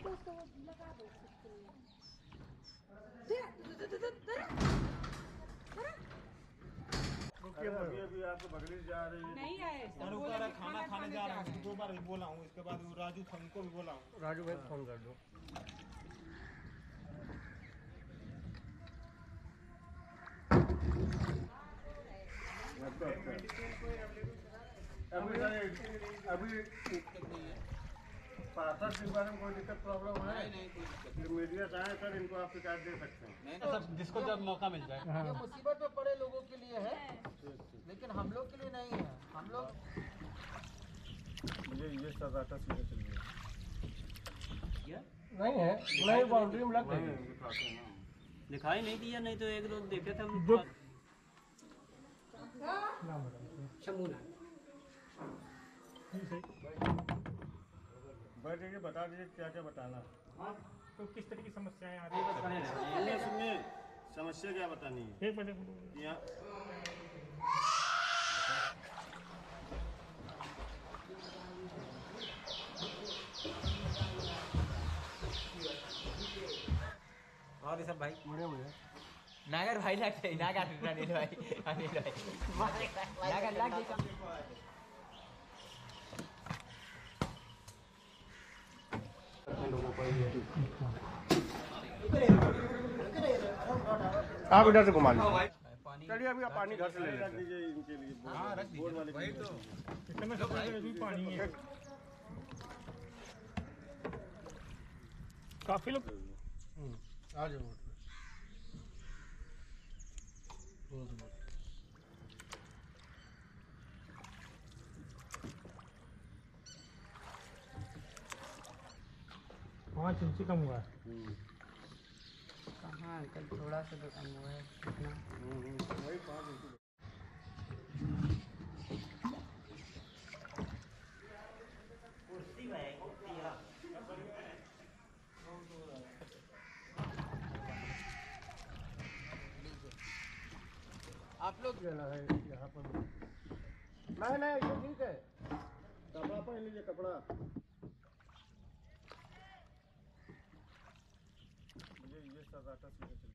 उसको लगा दो उसके लिए। अभी आपको बगली जा रही है। नहीं आए खाना खाने जा रहे हैं। 2 बार भी बोला हूँ, इसके बाद वो राजू था उनको भी बोला हूँ। राजू भाई फोन कर दो। अभी पार्षद के बारे में कोई दिक्कत प्रॉब्लम है? नहीं, मीडिया चाहे सर इनको आप शिकायत दे सकते हैं। नहीं तो सब जिसको जब मौका मिल जाए। ये मुसीबत में पड़े लोगों के लिए है, लेकिन हम लोग के लिए नहीं है। हम लोग ये सब डाटा सीधे चलिए नहीं है, नहीं बाउंड्री में लग रही है। दिखाई नहीं दिया, नहीं तो एक लोग देखे थे बैठ के बता दीजिए क्या क्या बताना। तो किस तरह की समस्याएं आ रही है? सुनिए समस्या क्या बतानी है? एक मिनट। यहाँ और सब भाई बढ़िया नागर भाई लगते नागर अनिल भाई नागर लग आप इधर से घुमा लीजिए। चलिए अभी आप पानी घर से ले रख लेते दीजिए इनके लिए। हाँ रख बोर्ड वाले दीजिए। वही तो इतने में सब भी पानी है। काफी लोग आ जाओ। पाँच इंच कम हुआ है। कहाँ अंकल थोड़ा सा तो कम हुआ है इतना। वही 5 इंच। आप लोग लेना है यहाँ पर। नहीं ये ठीक है। कपड़ा पहन लीजिए कपड़ा। ये सब डाटा सीधे चलिए।